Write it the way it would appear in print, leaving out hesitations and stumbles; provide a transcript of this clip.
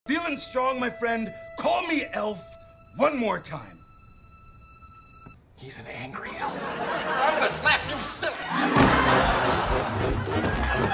Feeling strong, my friend? Call me Elf one more time. He's an angry elf. I'm gonna slap you silly.